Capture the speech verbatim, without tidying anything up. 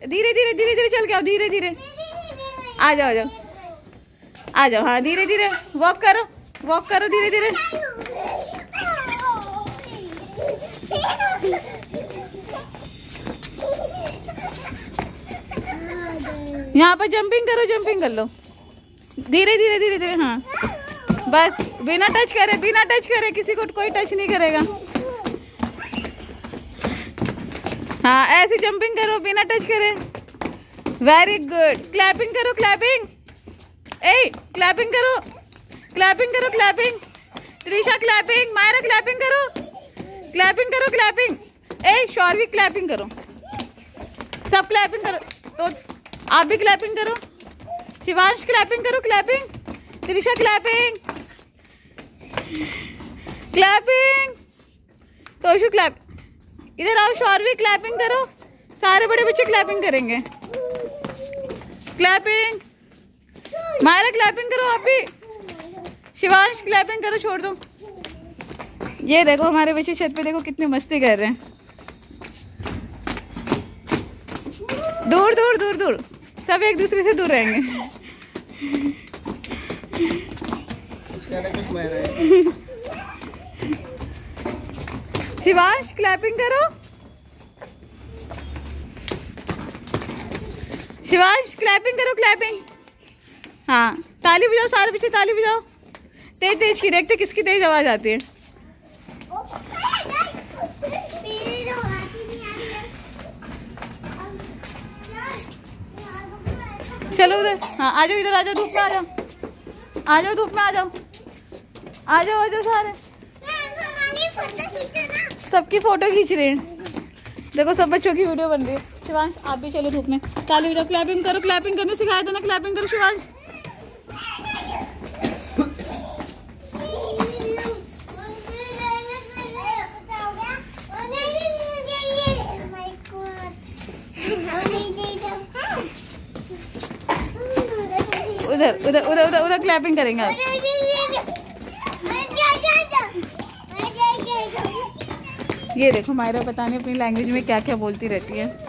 धीरे धीरे धीरे धीरे चल के आओ, धीरे धीरे आ जाओ, आ जाओ आ जाओ। हाँ धीरे धीरे वॉक करो, वॉक करो धीरे धीरे। यहाँ पर जंपिंग करो, जंपिंग कर लो धीरे धीरे धीरे धीरे। हाँ बस बिना टच करे, बिना टच करे, किसी को कोई टच नहीं करेगा। हाँ ऐसे जंपिंग करो बिना टच करे। Very good. क्लैपिंग करो, क्लैपिंग। ए क्लैपिंग करो, क्लैपिंग करो, clapping. Trisha clapping, Myra clapping करो, क्लैपिंग करो, क्लैपिंग। ए शौर्वी क्लैपिंग करो, सब क्लैपिंग करो। तो आप भी क्लैपिंग करो। शिवांश क्लैपिंग करो, clapping. Trisha clapping, clapping. Toshu clap. इधर आओ शौर्वी, क्लैपिंग करो। सारे बड़े बच्चे क्लैपिंग करेंगे। क्लैपिंग। मायरा क्लैपिंग करो आप भी। शिवांश क्लैपिंग करो, छोड़ दो। ये देखो हमारे बच्चे छत पे देखो कितनी मस्ती कर रहे हैं। दूर दूर दूर दूर, सब एक दूसरे से दूर रहेंगे। शिवांश क्लैपिंग करो। शिवांश क्लैपिंग करो, क्लैपिंग। हाँ ताली बजाओ, सारे बच्चे ताली बजाओ। तेज तेज की, देखते किसकी तेज आवाज आती है। चलो उधर। हाँ आ जाओ, इधर आ जाओ, धूप में आ जाओ, आ जाओ धूप में आ जाओ, आ जाओ, आ जाओ सारे। सबकी फोटो खींच रहे हैं, देखो सब बच्चों की वीडियो बन रही है। शिवांश आप भी चलो धूप में, ताली बजाओ, क्लैपिंग करो। क्लैपिंग करने सिखाया था ना, क्लैपिंग करो शिवांश। उधर उधर उधर उधर उधर क्लैपिंग करेंगे आप। ये देखो मायरा पता नहीं अपनी लैंग्वेज में क्या क्या बोलती रहती है।